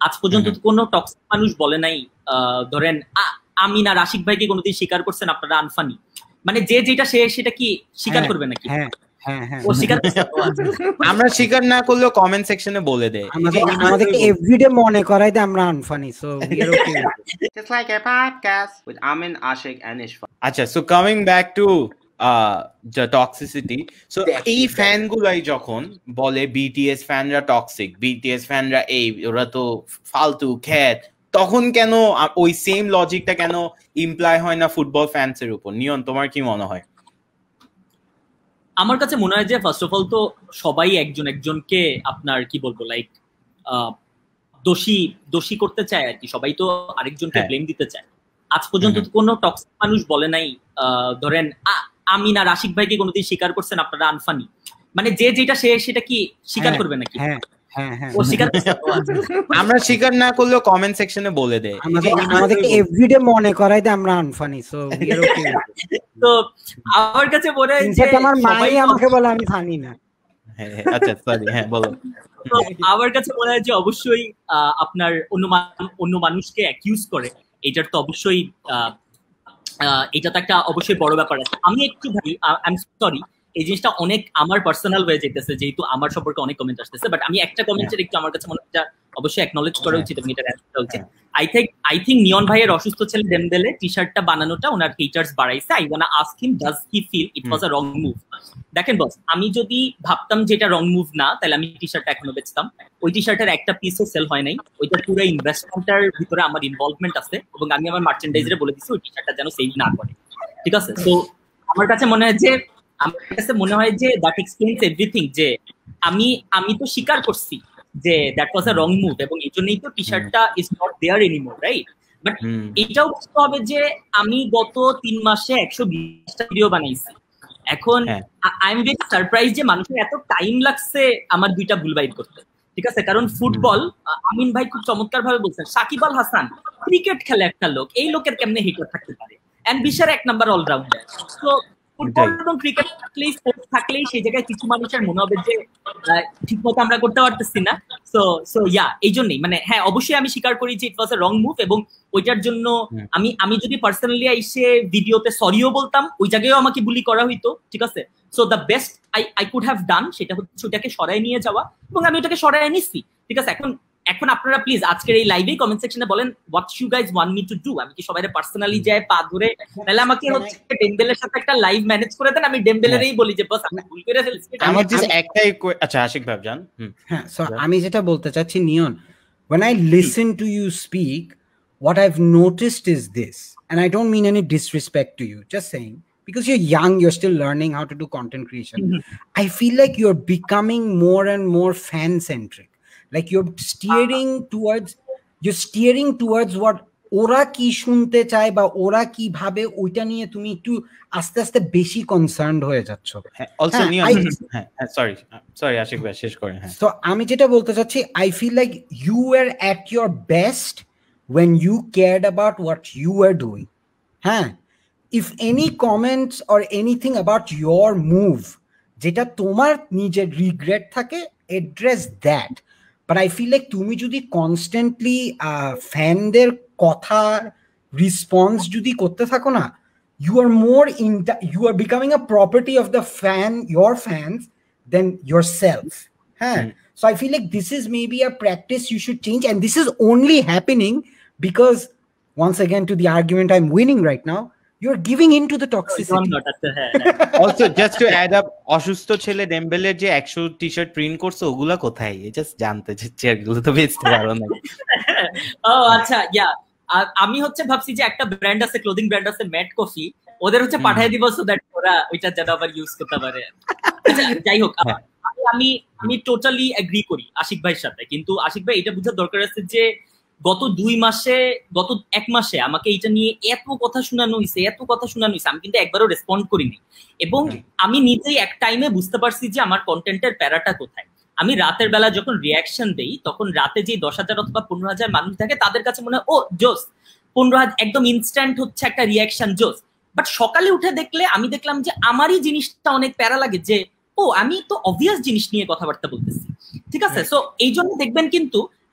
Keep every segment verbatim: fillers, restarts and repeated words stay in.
আজ পর্যন্ত কোনো টক্সিক মানুষ বলে নাই ধরেন আমি না রাশিক ভাইকে কোনোদিন স্বীকার করছেন আপনারা আনফানি, মানে যে যেটা সে সেটা কি স্বীকার করবে নাকি? আমরা স্বীকার না করলেও কমেন্ট সেকশনে বলে দেয়, আমাদেরকে এভরিডে মনে করায় যে আমরা unfunny, so we are okay just like a podcast with Amin, Ashik and Ishfaq. আচ্ছা, so coming back to uh the toxicity, so এই ফ্যান গুলাই যখন বলে বিটিএস ফ্যানরা টক্সিক, বিটিএস ফ্যানরা এই ওরা তো ফালতু খ্যাত, তখন কেন ওই সেম লজিকটা কেন ইমপ্লাই হয় না ফুটবল ফ্যান্স এর উপর? নিয়ন, তোমার কি মনে হয়? আমার কাছে মনে হয় যে ফার্স্ট অফ অল তো সবাই একজন একজনকে আপনার কি বলবো লাইক দোষী দোষী করতে চায় আর কি, সবাই তো আরেকজনকে ব্লেম দিতে চায়। আজ পর্যন্ত কোনো টক্সিক মানুষ বলে নাই ধরেন আমি না রাশিক ভাইকে কোনোদিন স্বীকার করছেন আপনারা আনফানি, মানে যে যেটা সে সেটা কি স্বীকার করবে নাকি? আমরা স্বীকার না করলেও কমেন্ট সেকশনে বলে দেয়, আমাদেরকে এভরিডে মনে করায় যে আমরা আনফানি, সো উই আর ওকে। তো আমার কাছে মনে হয় যে আমার মাই আমাকে বলে আমি ফানি না। আচ্ছা সরি, হ্যাঁ বলো। তো আমার কাছে মনে হয় যে অবশ্যই আপনার অন্য অন্য মানুষকে অ্যাকিউজ করে, এটার তো অবশ্যই এটা তো একটা অবশ্যই বড় ব্যাপার আছে। আমি একটু ভাই আই এম সরি, এই জিনিসটা অনেক আমার পার্সোনাল হয়ে যেতেছে যেহেতু আমার সম্পর্কে অনেক কমেন্ট আসতেছে, বাট আমি একটা কমেন্টের একটু আমার কাছে মনে হয় অবশ্যই অ্যাকনলেজ করা উচিত এবং এটা অ্যান্সার উচিত। I think I think Neon ভাইয়ের অসুস্থ ছেলে ডেমবেলে টি শার্টটা বানানোটা ওনার হেটার্স বাড়াইছে। I wanna ask him does he feel it was a wrong move? দেখেন বস, আমি যদি ভাবতাম যে এটা রং মুভ না তাহলে আমি টি শার্টটা এখনো বেচতাম। ওই টি শার্টের একটা পিসও সেল হয় নাই, ওইটা পুরো ইনভেস্টমেন্টের ভিতরে আমার ইনভলভমেন্ট আছে এবং আমি আমার মার্চেন্ডাইজারে বলে দিচ্ছি ওই টি শার্টটা যেন সেল না করে, ঠিক আছে? তো আমার কাছে মনে হয় যে আমার কাছে মনে হয় যে দ্যাট এক্সপ্লেইনস এভরিথিং, যে আমি আমি তো স্বীকার করছি যে that was a wrong move এবং এই জন্যই তো টি শার্টটা is not there anymore, right? But এটাও বুঝতে হবে যে আমি গত তিন মাসে একশো বিশটা ভিডিও বানাইছি। এখন আই এম ভেরি সারপ্রাইজ যে মানুষের এত টাইম লাগছে আমার দুইটা ভুল বাইট করতে, ঠিক আছে? কারণ ফুটবল, আমিন ভাই খুব চমৎকার ভাবে বলছেন, সাকিব আল হাসান ক্রিকেট খেলে একটা লোক, এই লোকের কেমনে হিটার থাকতে পারে? এন্ড বিশ্বের এক নাম্বার অলরাউন্ডার। তো ফুটবল এবং ক্রিকেট থাকলেই স্পোর্টস থাকলেই সেই জায়গায় কিছু মানুষের মনে হবে যে ঠিক মতো আমরা করতে পারতেছি না। সো সো ইয়া এই জন্যই মানে হ্যাঁ অবশ্যই আমি স্বীকার করি যে ইট ওয়াজ আ রং মুভ এবং ওইটার জন্য আমি আমি যদি পার্সোনালি এসে ভিডিওতে সরিও বলতাম ওই জায়গায়ও আমাকে বুলি করা হইতো, ঠিক আছে? So the best I I could have done সেটা হচ্ছে ওটাকে সরাই নিয়ে যাওয়া এবং আমি ওটাকে সরাই নিচ্ছি, ঠিক আছে? এখন এখন আপনারা প্লিজ আজকের এই লাইভে কমেন্ট সেকশনে বলেন what you guys want me to do. আমি কি সবাইকে পার্সোনালি যায় পা ধরে, তাহলে আমাকে হচ্ছে ডেমবেলের সাথে একটা লাইভ ম্যানেজ করে দেন, আমি ডেমবেলেরই বলি যে বস আমি ভুল করে ফেলছি। আমার জাস্ট একটাই, আচ্ছা আশিক ভাই জান। হ্যাঁ, সো আমি যেটা বলতে চাচ্ছি নিয়ন, when I listen to you speak, what I've noticed is this, and I don't mean any disrespect to you, just saying, because you're young, you're still learning how to do content creation. I feel like you're becoming more and more fan centric. Like you're steering towards you're steering towards what ওরা কি শুনতে চায় বা ওরা কি ভাবে ওইটা নিয়ে তুমি একটু আস্তে আস্তে বেশি কনসার্নড হয়ে যাচ্ছ। অলসো হ্যাঁ সরি সরি আশিক ভাই শেষ করেন। হ্যাঁ, সো আমি যেটা বলতে চাচ্ছি, I feel like you are at your best when you cared about what you were doing. হ্যাঁ, if any comments or anything about your move যেটা তোমার নিজের রিগ্রেট থাকে, address that. But I feel like তুমি যদি constantly ফ্যানদের কথা response যদি করতে থাকো না, you are more in you are becoming a property of the fan, your fans, than yourself. Huh? Mm. So I feel like this is maybe a practice you should change, and this is only happening because once again to the argument I'm winning right now, you're giving into the toxicity. Also just to add up, অসুস্থ ছেলে ডেমবেলের যে একশো T-shirt print করছে ওগুলা কোথায়? Just জানতে চাচ্ছি, এগুলো তো বেচতে পারো না। ও আচ্ছা, ইয়া আমি হচ্ছে ভাবছি যে একটা ব্র্যান্ড আছে, ক্লোদিং ব্র্যান্ড আছে ম্যাট কফি, ওদের হচ্ছে পাঠিয়ে দিব সো দ্যাট ওরা ওইটা যেন আবার ইউজ করতে পারে। আচ্ছা যাই হোক, আমি আমি টোটালি এগ্রি করি আশিক ভাইয়ের সাথে, কিন্তু আশিক ভাই এটা বোঝার দরকার আছে যে গত দুই মাসে গত এক মাসে আমাকে এটা নিয়ে এত কথা শোনানো হয়েছে এত কথা শোনানো হয়েছে আমি কিন্তু একবারও রেসপন্ড করিনি এবং আমি নিজেই এক টাইমে বুঝতে পারছি যে আমার কন্টেন্টের প্যারাটা কোথায়। আমি রাতের বেলা যখন রিয়াকশন দেই তখন রাতে যে দশ হাজার অথবা পনেরো হাজার মানুষ থাকে তাদের কাছে মনে হয় ও জোস, পনেরো হাজার একদম ইনস্ট্যান্ট হচ্ছে একটা রিয়াকশন জোস। বাট সকালে উঠে দেখলে আমি দেখলাম যে আমারই জিনিসটা অনেক প্যারা লাগে, যে ও আমি তো অবভিয়াস জিনিস নিয়ে কথাবার্তা বলতেছি, ঠিক আছে? সো এই জন্য দেখবেন কিন্তু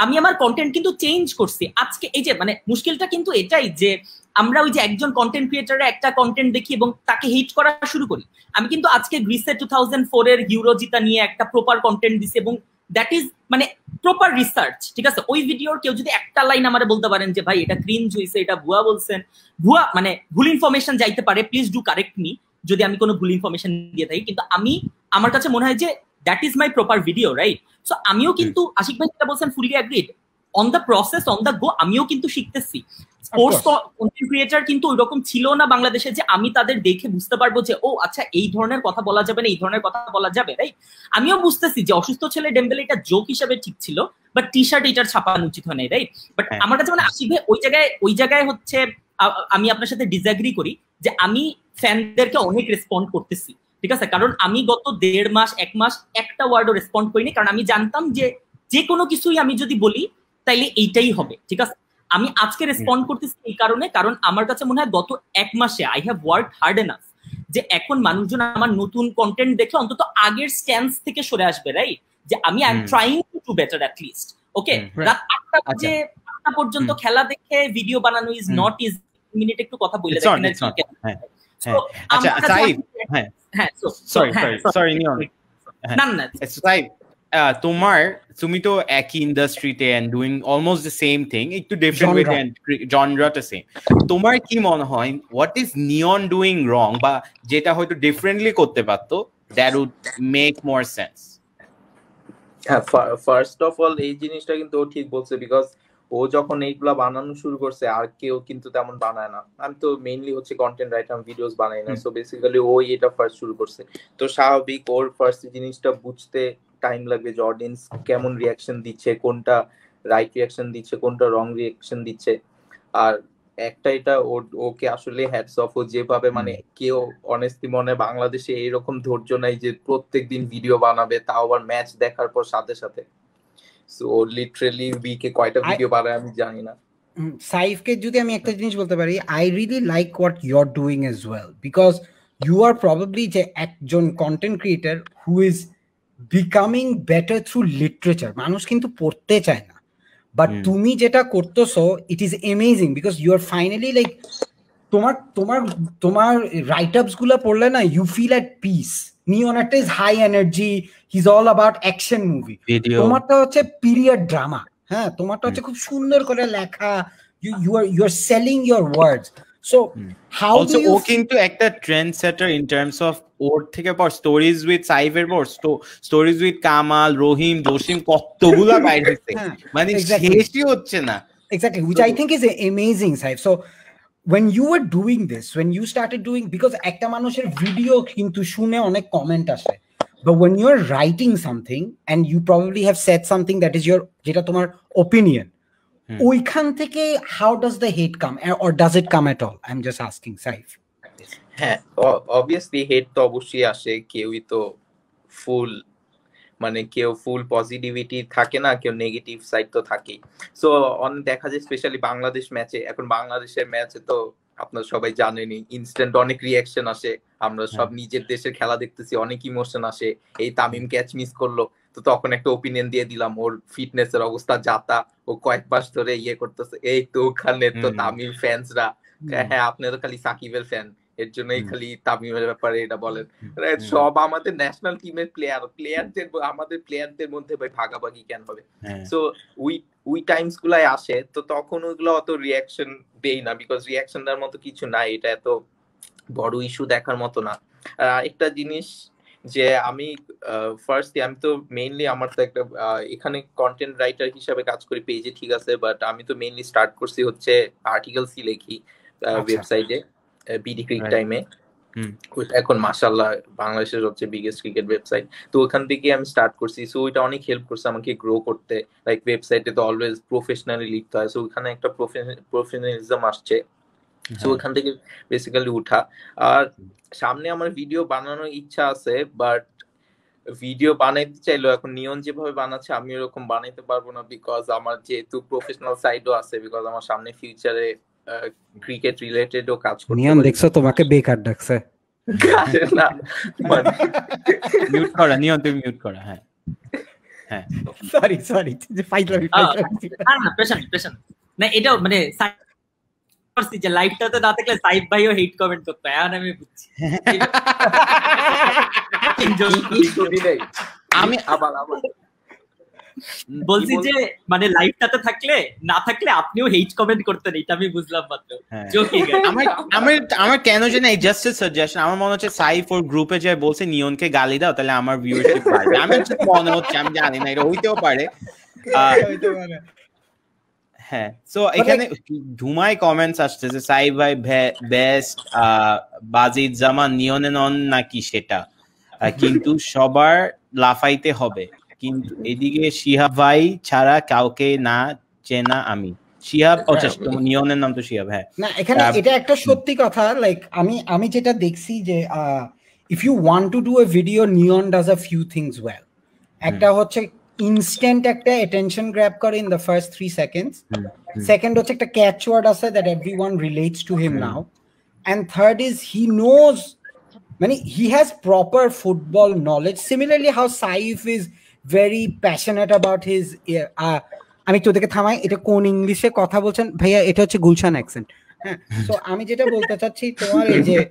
আমি আমার কন্টেন্ট কিন্তু চেঞ্জ করছি আজকে। এই যে মানে মুশকিলটা কিন্তু এটাই যে আমরা ওই যে একজন কন্টেন্ট ক্রিয়েটারের একটা কন্টেন্ট দেখি এবং তাকে হিট করা শুরু করি। আমি কিন্তু আজকে গ্রিসের টু থাউজেন্ড ফোর এর ইউরো জিতা নিয়ে একটা প্রপার কন্টেন্ট দিছি এবং দ্যাট ইজ মানে প্রপার রিসার্চ, ঠিক আছে? ওই ভিডিওর কেউ যদি একটা লাইন আমারে বলতে পারেন যে ভাই এটা ক্রিঞ্জ হইছে, এটা ভুয়া বলছেন, ভুয়া মানে ভুল ইনফরমেশন যাইতে পারে, প্লিজ ডু কারেক্ট মি যদি আমি কোনো ভুল ইনফরমেশন দিয়ে থাকি, কিন্তু আমি আমার কাছে মনে হয় যে that is my proper video, right? So আমিও কিন্তু আশিক ভাই যেটা বলছেন fully agreed, on the process on the go আমিও কিন্তু শিখতেছি। স্পোর্টস কন্টেন্ট ক্রিয়েটর কিন্তু ওইরকম ছিল না বাংলাদেশে যে আমি তাদের দেখে বুঝতে পারবো যে ও আচ্ছা এই ধরনের কথা বলা যাবে না, এই ধরনের কথা বলা যাবে, রাইট? আমিও বুঝতেছি যে অসুস্থ ছেলে ডেম্বেলে এটা জোক হিসাবে ঠিক ছিল, বাট টি শার্ট এটার ছাপানো উচিত হয় না, রাইট? বাট আমার কাছে মানে আশিক ভাই ওই জায়গায় ওই জায়গায় হচ্ছে আমি আপনার সাথে ডিসএগ্রি করি যে আমি ফ্যানদেরকে অনেক রেসপন্ড করতেছি, ঠিক আছে? কারণ আমি গত দেড় মাস এক মাস একটা ওয়ার্ডও রেসপন্ড করিনি, কারণ আমি জানতাম যে যে কোনো কিছুই আমি যদি বলি তাইলে এইটাই হবে, ঠিক আছে? আমি আজকে রেসপন্ড করতেছি এই কারণে, কারণ আমার কাছে মনে হয় গত এক মাসে I have work hard enough যে এখন মানুষজন আমার নতুন কন্টেন্ট দেখে অন্তত আগের স্ট্যান্স থেকে সরে আসবে, রাইট? যে আমি I am trying to do better at least. Okay, রাত আটটা বাজে আটটা পর্যন্ত খেলা দেখে ভিডিও বানানো ইজ নট ইজ। মিনিট একটু কথা বলে দেখেন। আচ্ছা সাইফ, হ্যাঁ হ্যাঁ সরি সরি সরি নিয়ন, না না সাইফ তোমার তুমি তো একই ইন্ডাস্ট্রিতে and doing almost the same thing, একটু ডিফারেন্ট ওয়ে এন্ড জনরাটা সেম। তোমার কি মনে হয় what is Neon doing wrong, বা যেটা হয়তো ডিফারেন্টলি করতে পারতো that would make more sense? হ্যাঁ, ফার্স্ট অফ অল এই জিনিসটা কিন্তু ও ঠিক বলছে, বিকজ ও যখন এইগুলা বানানো শুরু করছে আর কেউ কিন্তু তেমন বানায় না। আমি তো মেইনলি হচ্ছে কন্টেন্ট রাইটার, আমি ভিডিওস বানাই না, সো বেসিক্যালি ওই এটা ফার্স্ট শুরু করছে। তো স্বাভাবিক ওর ফার্স্ট জিনিসটা বুঝতে টাইম লাগবে যে অডিয়েন্স কেমন রিয়াকশন দিচ্ছে, কোনটা রাইট রিয়াকশন দিচ্ছে, কোনটা রং রিয়াকশন দিচ্ছে। আর একটা এটা ওকে আসলে হ্যাটস অফ, ও যেভাবে মানে কেউ অনেস্টলি মনে বাংলাদেশে এইরকম ধৈর্য নাই যে প্রত্যেকদিন ভিডিও বানাবে, তাও আবার ম্যাচ দেখার পর সাথে সাথে। সো লিটারালি উইকে কয়টা ভিডিও বানায় আমি জানি না। সাইফকে যদি আমি একটা জিনিস বলতে পারি, I really like what you are doing as well, because you are probably যে একজন content creator who is becoming better through literature. মানুষ কিন্তু পড়তে চায় না, বাট তুমি যেটা করতেছো it is amazing, because you are finally like তোমার তোমার তোমার রাইট আপস গুলো পড়লে না you feel at peace. Neon একটা is high energy, he is all about action movie, তোমারটা হচ্ছে পিরিয়ড ড্রামা। হ্যাঁ, তোমারটা হচ্ছে খুব সুন্দর করে লেখা, you you are you are selling your words. So how do you, ও কিন্তু একটা ট্রেন্ড সেটার ইন টার্মস অফ ওর থেকে পর স্টোরিজ উইথ সাইফের পর স্টোরিজ উইথ কামাল, রহিম, জসিম কতগুলা বাইর হচ্ছে, মানে শেষই হচ্ছে না। Exactly, which I think is amazing, Saif. So when you were doing this, when you started doing, because একটা মানুষের ভিডিও কিন্তু শুনে অনেক কমেন্ট আসে, but when you're writing something and you probably have said something that is your যেটা তোমার opinion, ওইখান থেকে how does the hate come, or does it come at all? I'm just asking, Saif. হ্যাঁ, obviously hate তো অবশ্যই আসে, কেউই তো ফুল মানে কেউ ফুল পজিটিভিটি থাকে না, কেউ নেগেটিভ সাইড তো থাকেই। সো অনেক দেখা যায় স্পেশালি বাংলাদেশ ম্যাচে, এখন বাংলাদেশের ম্যাচে তো আপনারা সবাই জানেনই ইনস্ট্যান্ট অনেক রিয়াকশন আসে, আমরা সব নিজের দেশের খেলা দেখতেছি, অনেক ইমোশন আসে। এই তামিম ক্যাচ মিস করলো তো তখন একটা ওপিনিয়ন দিয়ে দিলাম, ওর ফিটনেসের অবস্থা যাতা, ও কয়েক মাস ধরে ইয়ে করতেছে, এই তো ওখানে তো তামিম ফ্যান্সরা, হ্যাঁ আপনি তো খালি সাকিবের ফ্যান, এর জন্যই খালি তামিমের ব্যাপারে এটা বলেন। সব আমাদের ন্যাশনাল টিমের প্লেয়ার, প্লেয়ারদের আমাদের প্লেয়ারদের মধ্যে ভাই ভাগাভাগি কেন হবে? সো উই উই টাইমস গুলাই আসে, তো তখন ওইগুলো অত রিয়াকশন দেই না, বিকজ রিয়াকশন দেওয়ার মতো কিছু নাই, এটা এত বড় ইস্যু দেখার মতো না। আর একটা জিনিস যে আমি ফার্স্ট আমি তো মেইনলি আমার তো একটা এখানে কন্টেন্ট রাইটার হিসাবে কাজ করি পেজে, ঠিক আছে, বাট আমি তো মেইনলি স্টার্ট করছি হচ্ছে আর্টিকেলসই লেখি ওয়েবসাইটে বিডি ক্রিক টাইমে। এখন মাশাআল্লাহ বাংলাদেশের সবচেয়ে বিগেস্ট ক্রিকেট ওয়েবসাইট, তো ওখান থেকে আমি স্টার্ট করছি। সো ওইটা অনেক হেল্প করছে আমাকে গ্রো করতে। লাইক ওয়েবসাইটে তো অলওয়েজ প্রফেশনালি লিখতে হয়, সো ওখানে একটা প্রফেশনালিজম আসছে, সো ওখান থেকে বেসিক্যালি উঠা। আর সামনে আমার ভিডিও বানানোর ইচ্ছা আছে, বাট ভিডিও বানাইতে চাইলেও এখন নিয়ন যেভাবে বানাচ্ছে আমি ওরকম বানাইতে পারবো না, বিকজ আমার যেহেতু প্রফেশনাল সাইডও আছে, বিকজ আমার সামনে ফিউচারে ক্রিকেট রিলেটেডও কাজ করতে। নিয়ন দেখছো তোমাকে বেকার ডাকছে না, মিউট করা নিয়ন, তুমি মিউট করা। হ্যাঁ হ্যাঁ সরি সরি ফাইজলামি ফাইজলামি না না পেশেন্ট পেশেন্ট না এটা মানে করছি যে লাইভটাতে না থাকলে সাইফ ভাইও হেট কমেন্ট করতো এখন আমি বুঝছি আমি আবার আবার বলছি যে মানে লাইভটাতে থাকলে না থাকলে আপনিও হেট কমেন্ট করতেন এটা আমি বুঝলাম মাত্র জোকিং আমার আমার আমার কেন জানি এই জাস্ট এ সাজেশন আমার মনে হচ্ছে সাইফ ওর গ্রুপে যে বলছে নিয়নকে গালি দাও তাহলে আমার ভিউয়ারশিপ বাড়বে আমি হচ্ছে মনে হচ্ছে আমি জানি না এটা হইতেও পারে হ্যাঁ সো এখানে ধুমাই কমেন্টস আসছে যে সাইফ ভাই বেস্ট বাজিদ জামান নিয়নে নন নাকি সেটা কিন্তু সবার লাফাইতে হবে কিন্তু এদিকে শিহাব ভাই ছাড়া কাউকে না চেনা আমি শিহাব আচ্ছা নিয়নের নাম তো শিহাব হ্যাঁ না এখানে এটা একটা সত্যি কথা লাইক আমি আমি যেটা দেখছি যে if you want to do a video Neon does a few things well একটা হচ্ছে ইনস্ট্যান্ট একটা অ্যাটেনশন গ্র্যাব করে in the first three seconds second হচ্ছে একটা ক্যাচ ওয়ার্ড আছে that everyone relates to him now and third is he knows মানে he has proper football knowledge similarly how Saif is very passionate about his uh, আমি তোদেরকে থামাই এটা কোন ইংলিশে কথা বলছেন ভাইয়া এটা হচ্ছে গুলশান অ্যাকসেন্ট হ্যাঁ সো আমি যেটা বলতে চাচ্ছি তোমার এই যে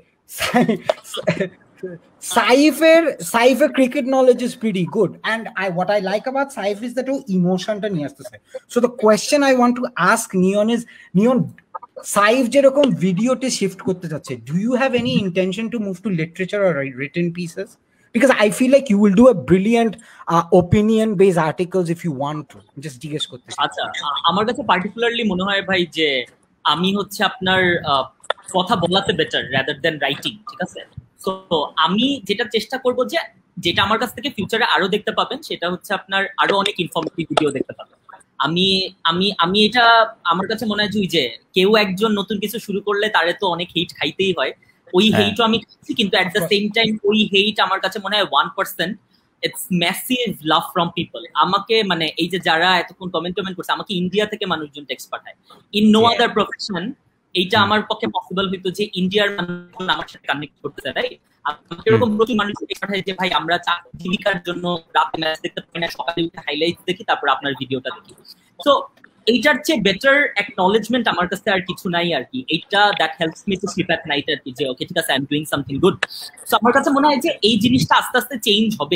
সাইফের সাইফের cricket knowledge is pretty good and I what I like about Saif is that ও ইমোশনটা নিয়ে আসতেছে so the question I want to ask Neon is Neon Saif যেরকম ভিডিওতে শিফট করতে চাচ্ছে do you have any intention to move to literature or written pieces because I feel like you will do a brilliant uh, opinion based articles if you want to just জিজ্ঞেস করতে আচ্ছা আমার কাছে particularly মনে হয় ভাই যে আমি হচ্ছে আপনার কথা বলাতে বেটার রাদার দ্যান রাইটিং ঠিক আছে সো আমি যেটা চেষ্টা করব যে যেটা আমার কাছ থেকে ফিউচারে আরো দেখতে পাবেন সেটা হচ্ছে আপনার আরো অনেক ইনফরমেটিভ ভিডিও দেখতে পাবেন আমি আমি আমি এটা আমার কাছে মনে হয় যে কেউ একজন নতুন কিছু শুরু করলে তারে তো অনেক হিট খাইতেই হয় ওই হেইটও আমি খাচ্ছি কিন্তু এট দ্য সেম টাইম ওই হেইট আমার কাছে মনে হয় one percent it's massive love from people আমাকে মানে এই যে যারা এতক্ষণ কমেন্ট কমেন্ট করছে আমাকে ইন্ডিয়া থেকে মানুষজন টেক্সট পাঠায় ইন নো আদার প্রফেশন এইটা আমার পক্ষে পসিবল হইতো যে ইন্ডিয়ার মানুষ আমার সাথে কানেক্ট করতে চায় রাইট আমাকে এরকম প্রচুর মানুষ টেক্সট পাঠায় যে ভাই আমরা জীবিকার জন্য রাতে ম্যাচ দেখতে পাই না সকালে উঠে হাইলাইটস দেখি তারপর আপনার ভিডিওটা দেখি সো এইটার চেয়ে বেটার অ্যাকনলেজমেন্ট আমার কাছে আর কিছু নাই আর কি এইটা that helps me to sleep at night আর কি যে ওকে ঠিক আছে I am doing something good so আমার কাছে মনে হয় যে এই জিনিসটা আস্তে আস্তে চেঞ্জ হবে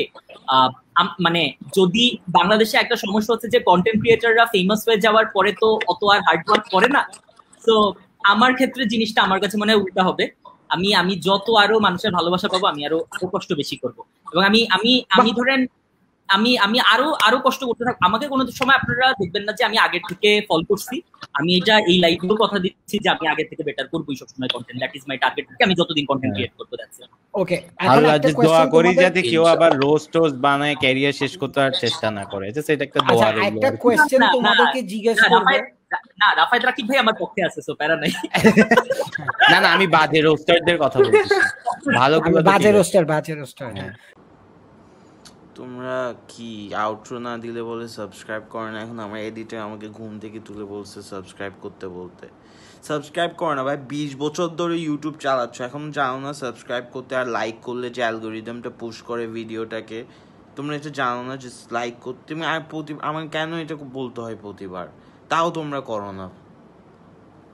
মানে যদি বাংলাদেশে একটা সমস্যা হচ্ছে যে কন্টেন্ট ক্রিয়েটররা ফেমাস হয়ে যাওয়ার পরে তো অত আর হার্ড ওয়ার্ক করে না সো আমার ক্ষেত্রে জিনিসটা আমার কাছে মনে হয় উল্টা হবে আমি আমি যত আরো মানুষের ভালোবাসা পাবো আমি আরো আরো কষ্ট বেশি করবো এবং আমি আমি আমি ধরেন আমি আমি আরো আরো কষ্ট করতে থাক আমাকে কোনো সময় আপনারা দেখবেন না যে আমি আগের থেকে ফল করছি আমি এটা এই লাইভেও কথা দিচ্ছি যে আমি আগের থেকে বেটার করবই সবসময় content that is my target আমি যতদিন কন্টেন্ট ক্রিয়েট করতে যাচ্ছি ওকে আল্লাহ যে দোয়া করি যাতে কেউ আবার রোস্ট টোস্ট বানায় ক্যারিয়ার শেষ করতে আর চেষ্টা না করে যে সেটা একটা দোয়া রইল একটা কোশ্চেন তোমাদেরকে জিজ্ঞেস করব না রাফায়েত রাকিব ভাই আমার পক্ষে আছে সো প্যারা নাই না না আমি বাজে রোস্টারদের কথা বলছি ভালো করে বাজে রোস্টার বাজে রোস্টার তোমরা কি আউটরো না দিলে বলে সাবস্ক্রাইব করে না এখন আমার এডিটর আমাকে ঘুম থেকে তুলে বলছে সাবস্ক্রাইব করতে বলতে সাবস্ক্রাইব করে না ভাই বিশ বছর ধরে ইউটিউব চালাচ্ছ এখন জানো না সাবস্ক্রাইব করতে আর লাইক করলে যে অ্যালগোরিদমটা পুশ করে ভিডিওটাকে তোমরা এটা জানো না যে লাইক করতে আর প্রতি আমার কেন এটা বলতে হয় প্রতিবার তাও তোমরা করো না